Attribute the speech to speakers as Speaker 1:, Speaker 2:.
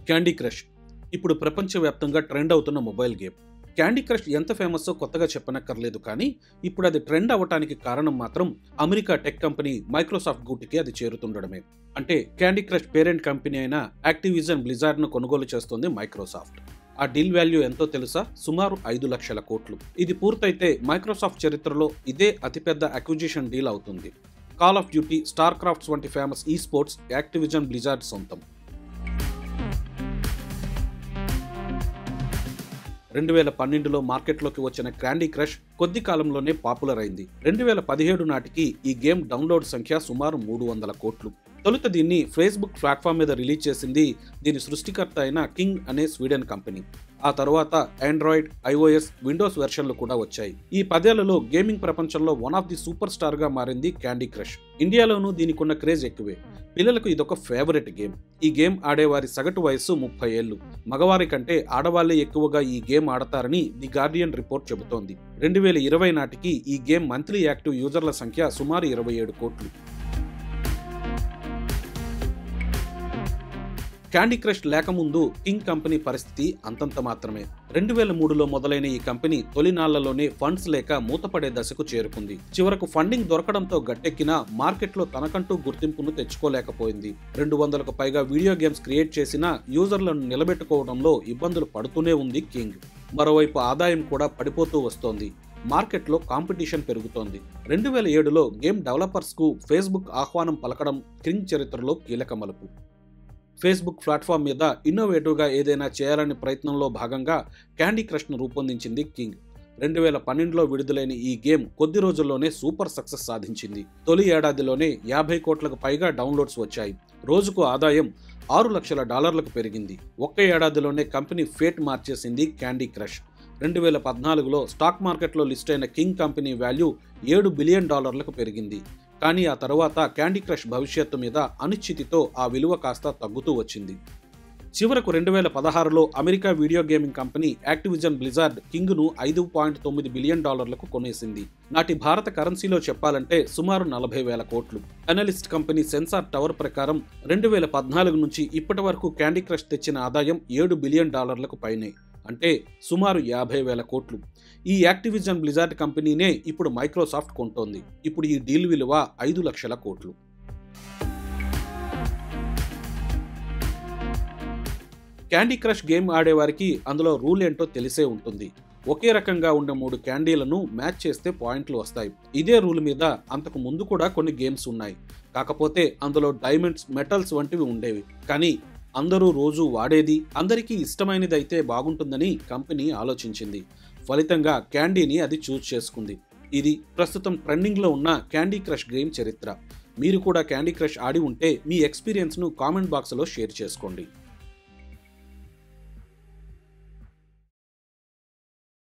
Speaker 1: Candy crush ఇప్పుడు ప్రపంచవ్యాప్తంగా trend అవుతున్న మొబైల్ గేమ్. క్యాండీ క్రష్ ఎంత ఫేమస్సో కొత్తగా చెప్పనక్కర్లేదు, కానీ ఇప్పుడు అది ట్రెండ్ అవ్వటానికి కారణం మాత్రం అమెరికా టెక్ కంపెనీ మైక్రోసాఫ్ట్ గూటికి అది చేరుతుండడమే. అంటే క్యాండీ క్రష్ పేరెంట్ కంపెనీ అయిన యాక్టివిజన్ బ్లిజార్డ్ను కొనుగోలు చేస్తోంది మైక్రోసాఫ్ట్. ఆ డీల్ వాల్యూ ఎంతో తెలుసా? సుమారు 5 లక్షల కోట్లు. ఇది పూర్తయితే మైక్రోసాఫ్ట్ చరిత్రలో ఇదే అతిపెద్ద అక్విజిషన్ డీల్ అవుతుంది. Call of duty, star crafts వంటి ఫేమస్ ఈ స్పోర్ట్స్ యాక్టివిజన్ బ్లిజార్డ్ సొంతం. 2012లో మార్కెట్లోకి వచ్చిన క్యాండీ క్రష్ కొద్ది కాలంలోనే పాపులర్ అయింది. 2017 నాటికి ఈ గేమ్ డౌన్లోడ్ సంఖ్య సుమారు 300 కోట్లు. తొలుత దీన్ని ఫేస్బుక్ ప్లాట్ఫామ్ మీద రిలీజ్ చేసింది దీని సృష్టికర్త అయిన కింగ్ అనే స్వీడన్ కంపెనీ. ఆ తర్వాత ఆండ్రాయిడ్, ఐఓఎస్, విండోస్ వెర్షన్లు కూడా వచ్చాయి. ఈ 10 ఏళ్లలో గేమింగ్ ప్రపంచంలో one of the super star గా మారింది క్యాండీ క్రష్. ఇండియాలోనూ దీనికున్న క్రేజ్ ఎక్కువే. పిల్లలకు ఇదొక ఫేవరెట్ గేమ్. ఈ గేమ్ ఆడేవారి సగటు వయస్సు 30 ఏళ్లు. మగవారి కంటే ఆడవాళ్లే ఎక్కువగా ఈ గేమ్ ఆడతారని ది గార్డియన్ రిపోర్ట్ చెబుతోంది. 2020 నాటికి ఈ గేమ్ మంత్లీ యాక్టివ్ యూజర్ల సంఖ్య సుమారు 27 కోట్లు. క్యాండీ క్రష్ లేకముందు కింగ్ కంపెనీ పరిస్థితి అంతంత మాత్రమే. 2003లో మొదలైన ఈ కంపెనీ తొలినాళ్లలోనే ఫండ్స్ లేక మూతపడే దశకు చేరుకుంది. చివరకు ఫండింగ్ దొరకడంతో గట్టెక్కిన మార్కెట్లో తనకంటూ గుర్తింపును తెచ్చుకోలేకపోయింది. 200కు పైగా వీడియో గేమ్స్ క్రియేట్ చేసినా యూజర్లను నిలబెట్టుకోవడంలో ఇబ్బందులు పడుతూనే ఉంది కింగ్. మరోవైపు ఆదాయం కూడా పడిపోతూ వస్తోంది. మార్కెట్లో కాంపిటీషన్ పెరుగుతోంది. 2007లో గేమ్ డెవలపర్స్కు ఫేస్బుక్ ఆహ్వానం పలకడం కింగ్ చరిత్రలో కీలక మలుపు. ఫేస్బుక్ ప్లాట్ఫామ్ మీద ఇన్నోవేటివ్గా ఏదైనా చేయాలనే ప్రయత్నంలో భాగంగా క్యాండీ క్రష్ను రూపొందించింది కింగ్. 2012లో విడుదలైన ఈ గేమ్ కొద్ది రోజుల్లోనే సూపర్ సక్సెస్ సాధించింది. తొలి ఏడాదిలోనే 50 కోట్లకు పైగా డౌన్లోడ్స్ వచ్చాయి. రోజుకు ఆదాయం $6 లక్షల పెరిగింది. ఒక్క ఏడాదిలోనే కంపెనీ ఫేట్ మార్చేసింది క్యాండీ క్రష్. 2014లో స్టాక్ మార్కెట్లో లిస్ట్ అయిన కింగ్ కంపెనీ వాల్యూ $7 బిలియన్ పెరిగింది. కానీ ఆ తర్వాత క్యాండీ క్రష్ భవిష్యత్తు మీద అనిశ్చితితో ఆ విలువ కాస్త తగ్గుతూ వచ్చింది. చివరకు 2016లో America video gaming company Activision Blizzard కింగ్ను $5.9 బిలియన్ కొనేసింది. నాటి భారత కరెన్సీలో చెప్పాలంటే సుమారు 40,000 కోట్లు. అనలిస్ట్ కంపెనీ సెన్సార్ టవర్ ప్రకారం 2014 నుంచి ఇప్పటి వరకు క్యాండీ క్రష్ తెచ్చిన ఆదాయం $7 బిలియన్ పైనే, అంటే సుమారు 50,000 కోట్లు. ఈ యాక్టివిజన్ బ్లిజార్డ్ కంపెనీనే ఇప్పుడు మైక్రోసాఫ్ట్ కొంటోంది. ఇప్పుడు ఈ డీల్ విలువ 5 లక్షల కోట్లు. క్యాండీ క్రష్ గేమ్ ఆడేవారికి అందులో రూల్ ఏంటో తెలిసే ఉంటుంది. ఒకే రకంగా ఉండే 3 క్యాండీలను మ్యాచ్ చేస్తే పాయింట్లు వస్తాయి. ఇదే రూల్ మీద అంతకు ముందు కూడా కొన్ని గేమ్స్ ఉన్నాయి. కాకపోతే అందులో డైమండ్స్, మెటల్స్ వంటివి ఉండేవి. కానీ అందరూ రోజు వాడేది, అందరికీ ఇష్టమైనది అయితే బాగుంటుందని కంపెనీ ఆలోచించింది. ఫలితంగా క్యాండీని అది చూస్ చేసుకుంది. ఇది ప్రస్తుతం ట్రెండింగ్లో ఉన్న క్యాండీ క్రష్ గేమ్ చరిత్ర. మీరు కూడా క్యాండీ క్రష్ ఆడి ఉంటే మీ ఎక్స్పీరియన్స్ను కామెంట్ బాక్స్లో షేర్ చేసుకోండి.